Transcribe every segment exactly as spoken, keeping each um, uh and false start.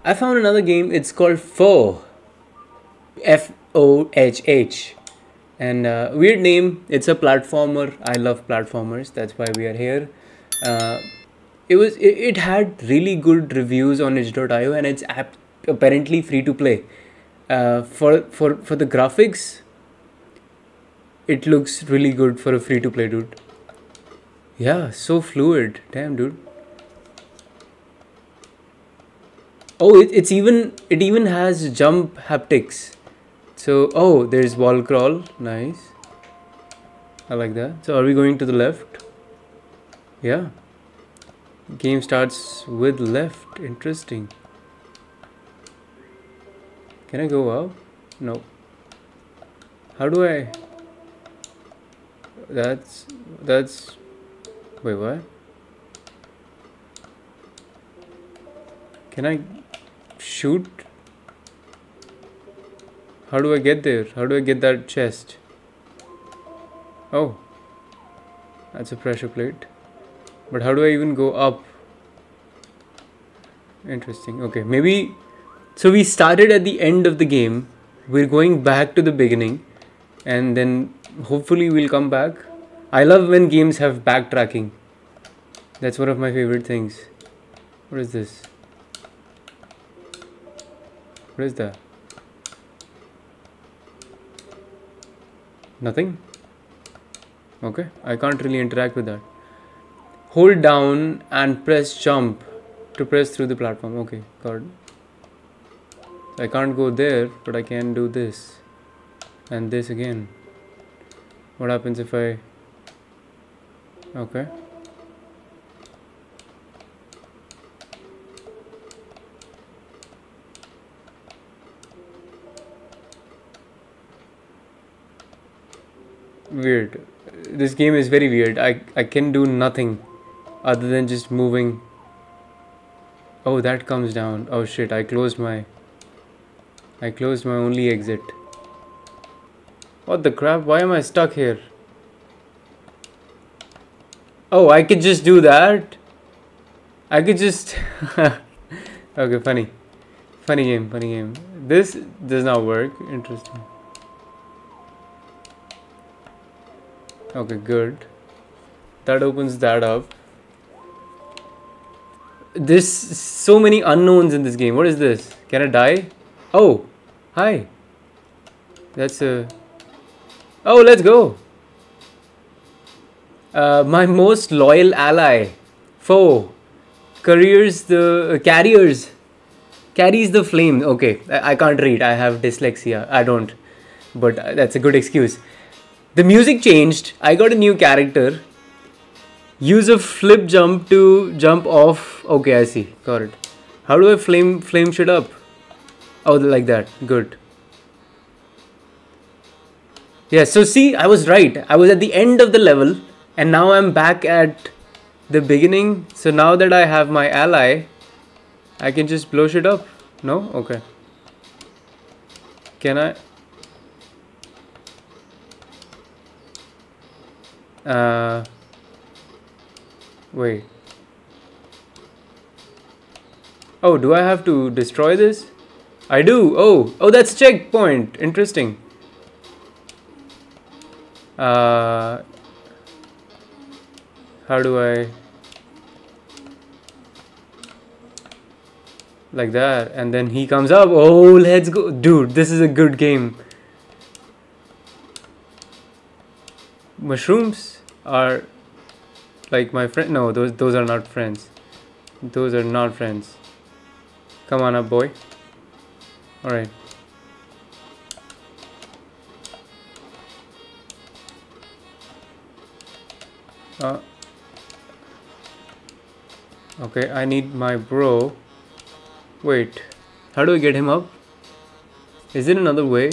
I found another game. It's called Foh. F O H H. And uh, weird name. It's a platformer. I love platformers. That's why we are here. Uh, it was. It, it had really good reviews on itch dot i o, and it's app, apparently free to play. Uh, for for for the graphics, it looks really good for a free to play, dude. Yeah, so fluid. Damn, dude. Oh, it, it's even it even has jump haptics. So, oh, there's wall crawl. Nice. I like that. So, are we going to the left? Yeah. Game starts with left. Interesting. Can I go up? No. How do I? That's that's. Wait, what? Can I shoot? How do I get there? How do I get that chest? Oh, that's a pressure plate. But how do I even go up? Interesting. Okay, maybe. So we started at the end of the game. We're going back to the beginning, and then hopefully we'll come back. I love when games have backtracking. That's one of my favorite things. What is this? What is that? Nothing? Okay, I can't really interact with that. Hold down and press jump to press through the platform. Okay, got it. I can't go there, but I can do this. And this again. What happens if I... Okay. Weird. This game is very weird. I, I can do nothing other than just moving. Oh, that comes down. Oh shit, I closed my... I closed my only exit. What the crap? Why am I stuck here? Oh, I could just do that. I could just... Okay, funny. Funny game, funny game. This does not work. Interesting. Okay, good. That opens that up. There's so many unknowns in this game. What is this? Can I die? Oh, hi. That's a... Oh, let's go. Uh, my most loyal ally. Foh. Careers the... Uh, carriers. Carries the flame. Okay, I, I can't read. I have dyslexia. I don't. But uh, that's a good excuse. The music changed. I got a new character. Use a flip jump to jump off. Okay, I see. Got it. How do I flame flame shit up? Oh, like that. Good. Yeah, so see, I was right. I was at the end of the level, and now I'm back at the beginning. So now that I have my ally, I can just blow shit up. No? Okay. Can I? Uh, wait. Oh, do I have to destroy this? I do. Oh, oh, that's checkpoint. Interesting. Uh, how do I? Like that, and then he comes up. Oh, let's go, dude. This is a good game. Mushrooms are like my friend. No, those those are not friends. Those are not friends. Come on up, boy. All right. Uh, okay, I need my bro. Wait, how do I get him up? Is there another way?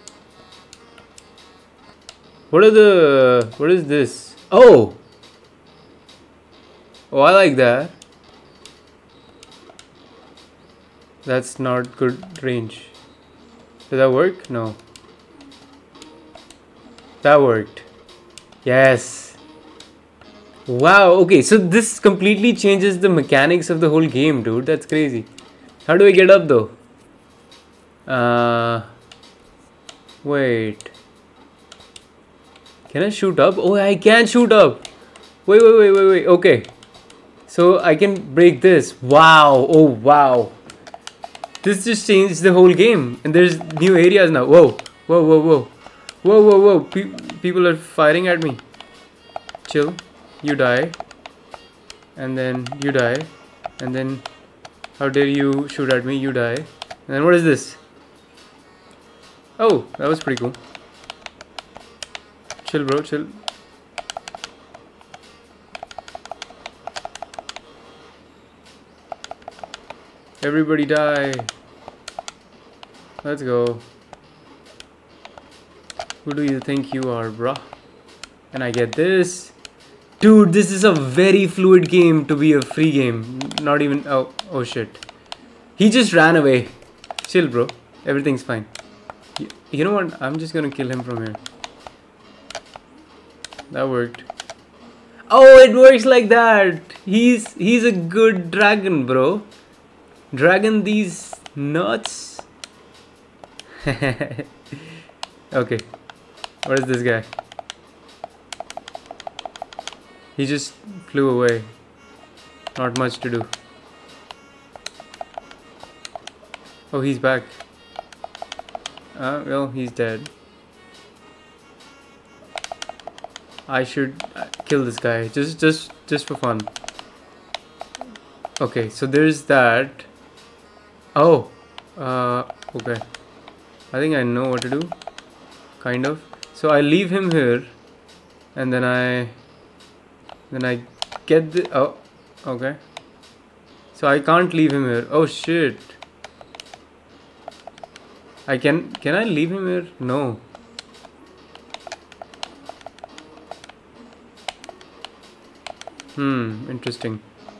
What are the... What is this? Oh! Oh, I like that. That's not good range. Did that work? No. That worked. Yes. Wow, okay, so this completely changes the mechanics of the whole game, dude. That's crazy. How do I get up though? Uh, wait. Can I shoot up? Oh, I can shoot up. Wait, wait, wait, wait, wait. Okay. So I can break this. Wow. Oh, wow. This just changed the whole game. And there's new areas now. Whoa. Whoa, whoa, whoa. Whoa, whoa, whoa. Pe people are firing at me. Chill. You die. And then you die. And then how dare you shoot at me? You die. And then what is this? Oh, that was pretty cool. Chill, bro. Chill. Everybody die. Let's go. Who do you think you are, bruh? And I get this. Dude, this is a very fluid game to be a free game. Not even... Oh, oh shit. He just ran away. Chill, bro. Everything's fine. You, you know what? I'm just gonna kill him from here. That worked. Oh, it works like that. He's he's a good dragon, bro. Dragon these nuts. Okay. What is this guy? He just flew away. Not much to do. Oh, he's back. Uh, well, he's dead. I should kill this guy just just just for fun. Okay, so there's that. Oh, uh, okay. I think I know what to do. Kind of. So I leave him here, and then I then I get the oh, okay. So I can't leave him here. Oh shit. I can can I leave him here? No. Hmm, interesting.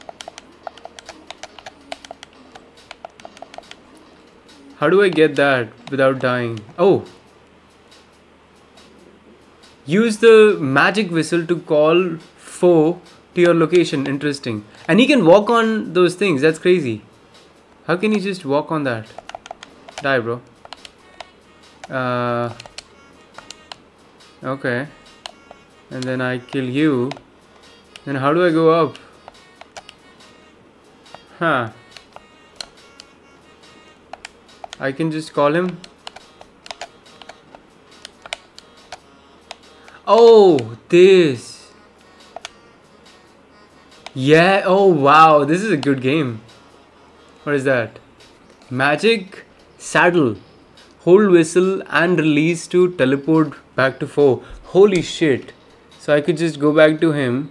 How do I get that without dying? Oh! Use the magic whistle to call foe to your location. Interesting. And he can walk on those things. That's crazy. How can he just walk on that? Die, bro. Uh, okay. And then I kill you. Then how do I go up? Huh. I can just call him. Oh, this. Yeah. Oh, wow. This is a good game. What is that? Magic saddle. Hold whistle and release to teleport back to foe. Holy shit. So I could just go back to him.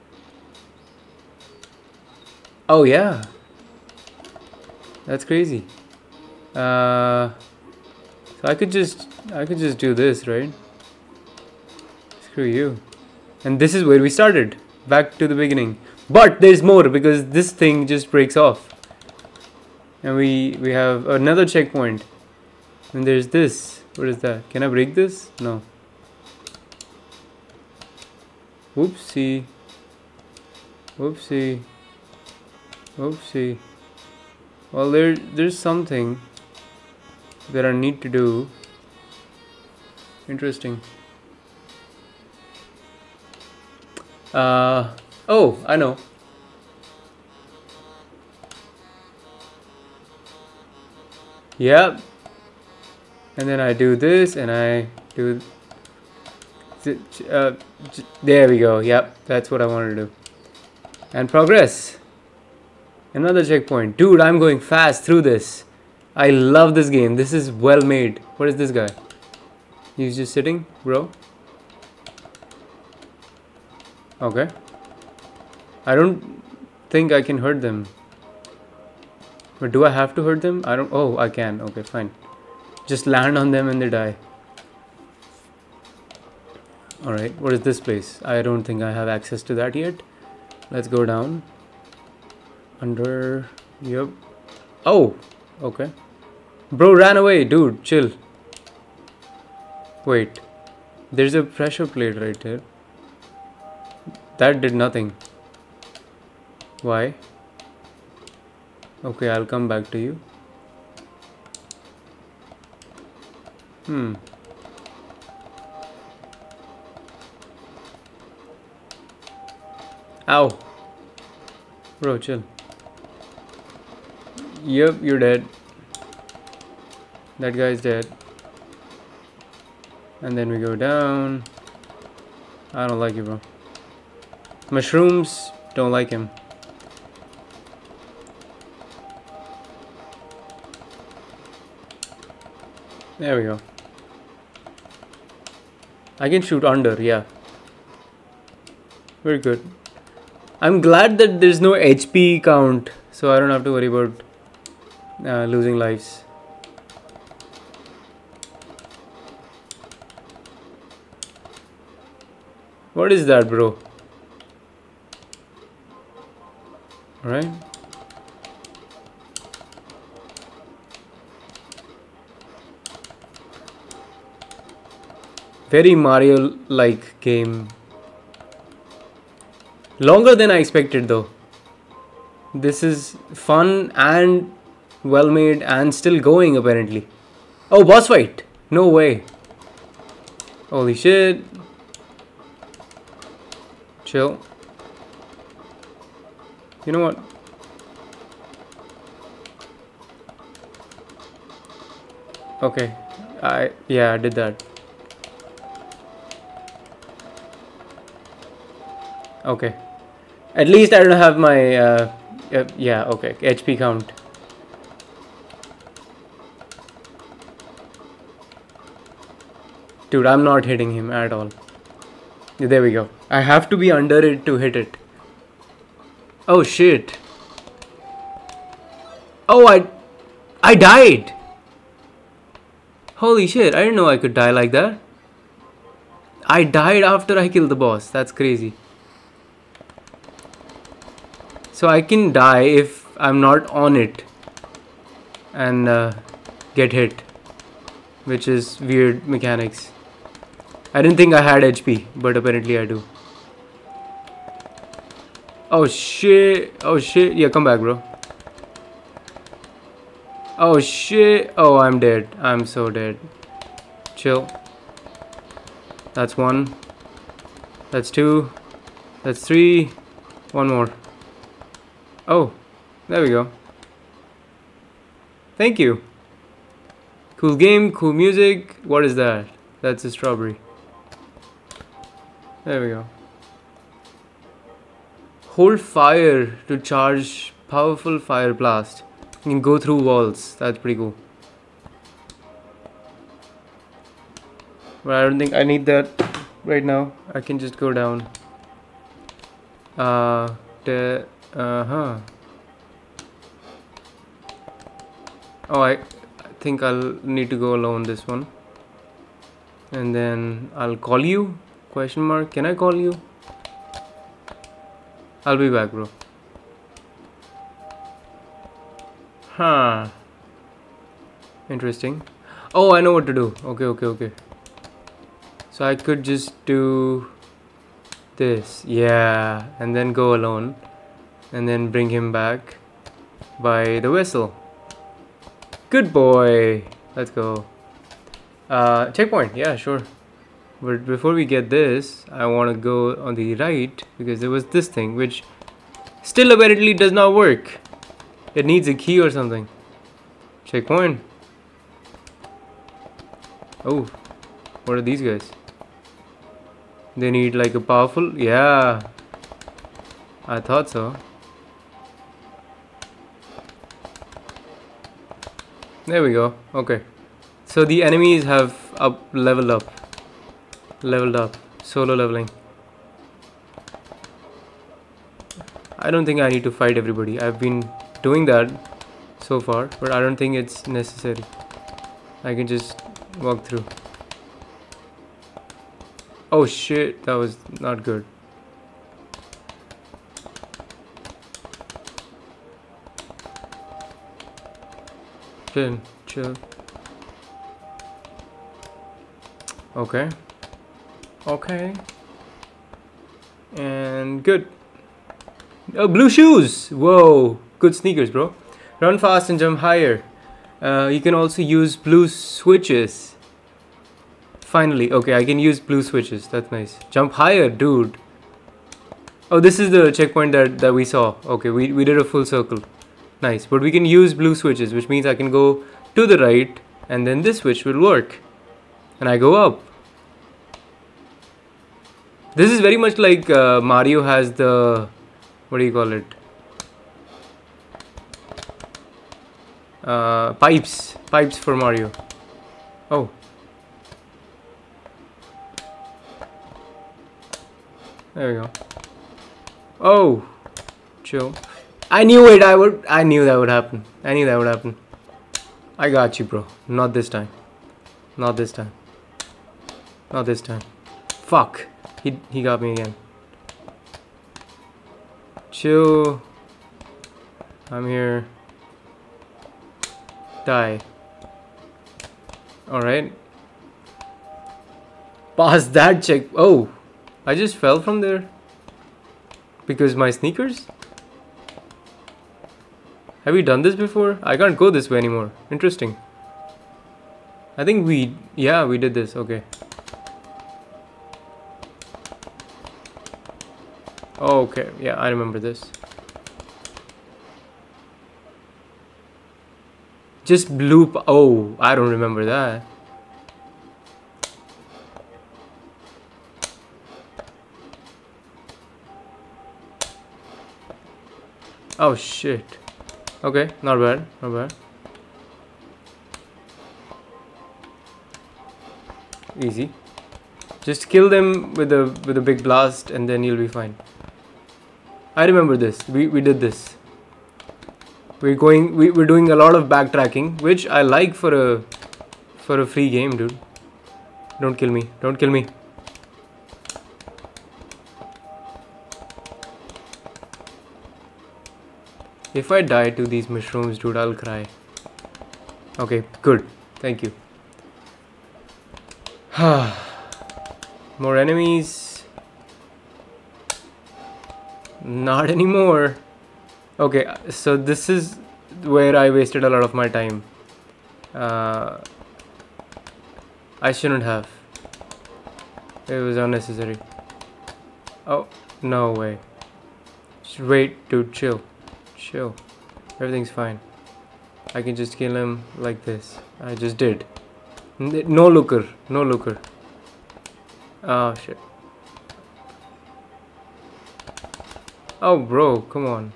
Oh yeah, that's crazy. Uh, so I could just I could just do this, right? Screw you. And this is where we started. Back to the beginning. But there's more because this thing just breaks off. And we we have another checkpoint. And there's this. What is that? Can I break this? No. Whoopsie. Whoopsie. Oopsie. Well, there, there's something that I need to do. Interesting. Uh, oh, I know. Yep. And then I do this and I do... Uh, there we go. Yep, that's what I wanted to do. And progress. Another checkpoint. Dude, I'm going fast through this. I love this game. This is well made. What is this guy? He's just sitting, bro. Okay. I don't think I can hurt them. But do I have to hurt them? I don't... Oh, I can. Okay, fine. Just land on them and they die. Alright, what is this place? I don't think I have access to that yet. Let's go down. Under... Yep. Oh! Okay. Bro ran away, dude. Chill. Wait. There's a pressure plate right here. That did nothing. Why? Okay, I'll come back to you. Hmm. Ow. Bro, chill. Yep, you're dead. That guy's dead. And then we go down. I don't like you, bro. Mushrooms, don't like him. There we go. I can shoot under, yeah. Very good. I'm glad that there's no H P count, so I don't have to worry about uh, losing lives. What is that, bro? Alright. Very Mario-like game. Longer than I expected though. This is fun and well made and still going apparently. Oh, boss fight! No way. Holy shit. Chill. You know what? Okay. I yeah, I did that. Okay. At least I don't have my uh, uh yeah, okay, H P count. Dude, I'm not hitting him at all. There we go. I have to be under it to hit it. Oh shit. Oh, I I died. Holy shit, I didn't know I could die like that. I died after I killed the boss. That's crazy. So I can die if I'm not on it and uh, get hit, which is weird mechanics. I didn't think I had H P, but apparently I do. Oh shit, oh shit, yeah, come back, bro. Oh shit, oh, I'm dead, I'm so dead. Chill. That's one, that's two, that's three, one more. Oh, there we go. Thank you. Cool game, cool music. What is that? That's a strawberry. There we go. Hold fire to charge powerful fire blast. You can go through walls. That's pretty cool. But I don't think I need that right now. I can just go down. Uh, the, uh-huh. Oh, I, I think I'll need to go alone this one. And then I'll call you? Question mark. Can I call you? I'll be back, bro. Huh. Interesting. Oh, I know what to do. Okay, okay, okay. So I could just do this. Yeah. And then go alone. And then bring him back by the whistle. Good boy. Let's go. Uh, checkpoint. Yeah, sure. But before we get this, I want to go on the right because there was this thing which still apparently does not work. It needs a key or something. Checkpoint. Oh, what are these guys? They need like a powerful... Yeah, I thought so. There we go. Okay. So the enemies have up leveled up. Leveled up. Solo leveling. I don't think I need to fight everybody. I've been doing that so far, but I don't think it's necessary. I can just walk through. Oh shit, that was not good. Chill, chill. Okay. Okay. And good. Oh, blue shoes! Whoa, good sneakers, bro. Run fast and jump higher. Uh, you can also use blue switches. Finally, okay, I can use blue switches. That's nice. Jump higher, dude. Oh, this is the checkpoint that, that we saw. Okay, we, we did a full circle. Nice, but we can use blue switches, which means I can go to the right and then this switch will work. And I go up. This is very much like uh, Mario has the... What do you call it? Uh, pipes. Pipes for Mario. Oh. There we go. Oh. Chill. I knew it. I would. I knew that would happen. I knew that would happen. I got you, bro. Not this time. Not this time. Not this time. Fuck. He, he got me again. Chill. I'm here. Die. Alright. Pass that check. Oh. I just fell from there. Because my sneakers? Have we done this before? I can't go this way anymore. Interesting. I think we... Yeah, we did this. Okay. Oh, okay. Yeah, I remember this. Just blue... P oh, I don't remember that. Oh, shit. Okay, not bad. Not bad. Easy. Just kill them with a with a big blast and then you'll be fine. I remember this. We we did this. We're going we, we're doing a lot of backtracking, which I like for a for a free game, dude. Don't kill me. Don't kill me. If I die to these mushrooms, dude, I'll cry. Okay, good. Thank you. More enemies. Not anymore. Okay, so this is where I wasted a lot of my time. Uh, I shouldn't have. It was unnecessary. Oh, no way. Just wait, dude, chill. Chill. Everything's fine. I can just kill him like this. I just did. No looker. No looker. Oh, shit. Oh, bro, come on.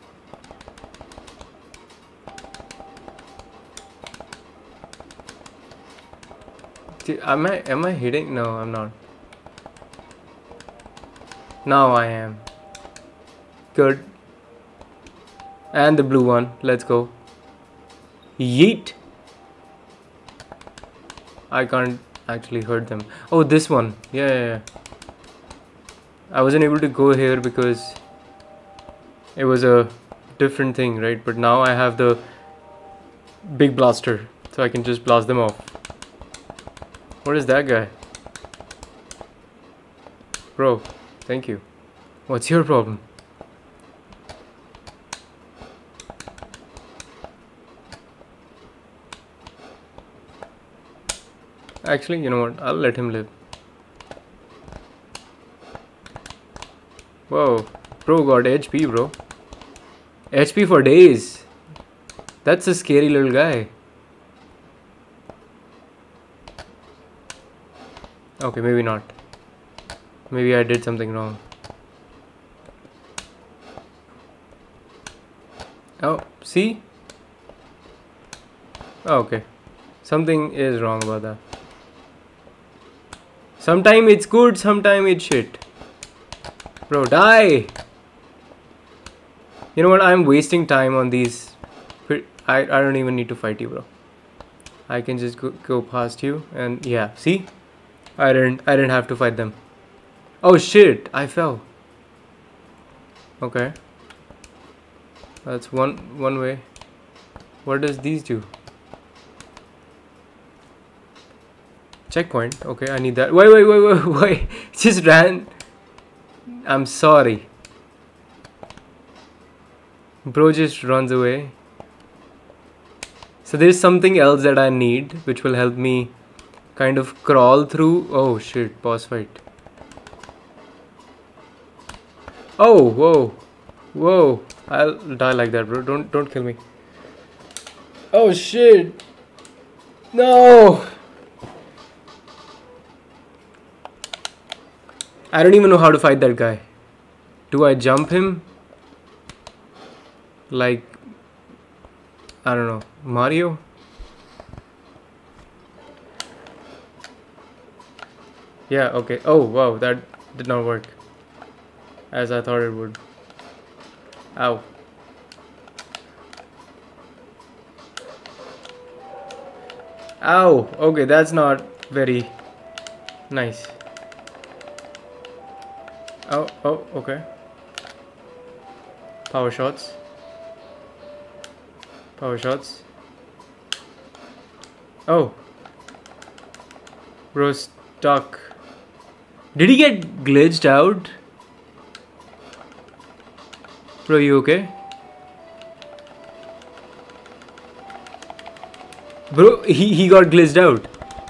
Am I, am I hitting? No, I'm not. Now I am. Good. And the blue one. Let's go. Yeet. I can't actually hurt them. Oh, this one. Yeah, yeah, yeah. I wasn't able to go here because it was a different thing, right? But now I have the big blaster, so I can just blast them off. What is that guy? Bro, thank you. What's your problem? Actually, you know what? I'll let him live. Whoa. Bro got H P, bro. H P for days. That's a scary little guy. Okay, maybe not. Maybe I did something wrong. Oh, see? Oh, okay. Something is wrong about that. Sometime it's good, sometime it's shit. Bro, die! You know what? I'm wasting time on these. I, I don't even need to fight you, bro. I can just go, go past you and yeah, see? I didn't I didn't have to fight them. Oh shit, I fell. Okay. That's one one way. What does these do? Checkpoint. Okay, I need that. Wait, wait, wait, wait, wait. Just ran. I'm sorry. Bro just runs away. So there's something else that I need, which will help me kind of crawl through. Oh shit, boss fight. Oh, whoa, whoa! I'll die like that, bro. Don't don't kill me. Oh shit! No! I don't even know how to fight that guy. Do I jump him? Like, I don't know, Mario? Yeah, okay. Oh, wow, that did not work as I thought it would. Ow. Ow, okay, that's not very nice. Oh, oh, okay. Power shots. Power shots. Oh. Bro, stuck. Did he get glitched out? Bro, you okay? Bro, he, he got glitched out.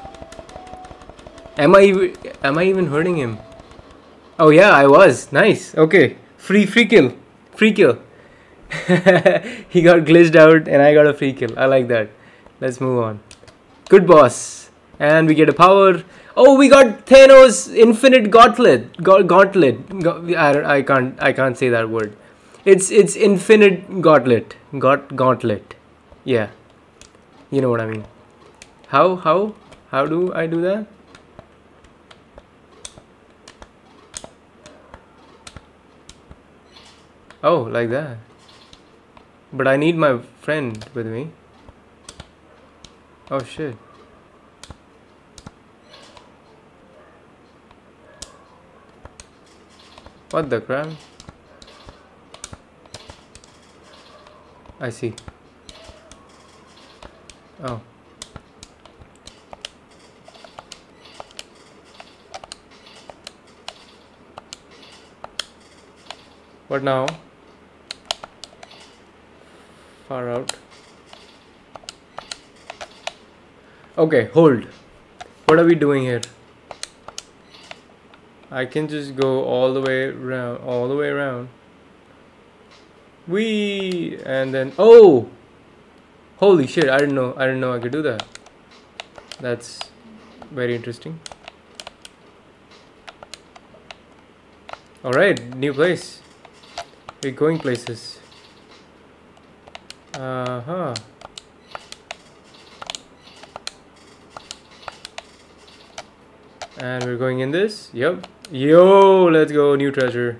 Am I even, am I even hurting him? Oh yeah, I was. Nice. Okay. Free free kill. Free kill. He got glitched out and I got a free kill. I like that. Let's move on. Good boss. And we get a power. Oh, we got Thanos Infinite Gauntlet. Ga gauntlet. Ga I, I can't I can't say that word. It's it's Infinite Gauntlet. Gaut gauntlet. Yeah. You know what I mean. How how how do I do that? Oh, like that. But I need my friend with me. Oh shit. What the crap? I see. Oh. What now? Far out. Okay, hold. What are we doing here? I can just go all the way around, all the way around. Whee! And then, oh! Holy shit, I didn't know, I didn't know I could do that. That's very interesting. Alright, new place. We're going places. Uh-huh. And we're going in this. Yep. Yo, let's go. New treasure.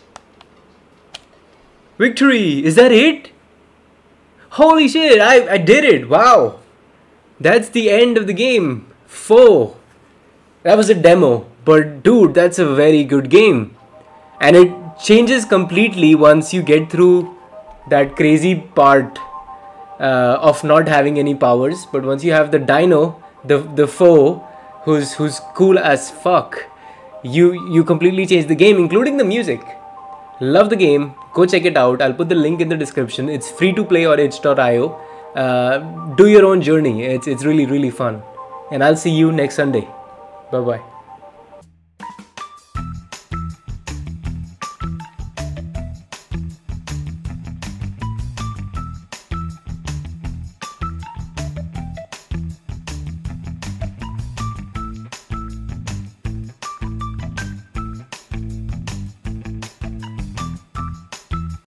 Victory! Is that it? Holy shit, I, I did it. Wow. That's the end of the game. Four. That was a demo. But dude, that's a very good game. And it changes completely once you get through that crazy part uh, of not having any powers. But once you have the dino, the, the foe, who's who's cool as fuck, you you completely change the game, including the music. Love the game. Go check it out. I'll put the link in the description. It's free to play on itch dot i o. Uh, do your own journey. It's it's really really fun. And I'll see you next Sunday. Bye bye.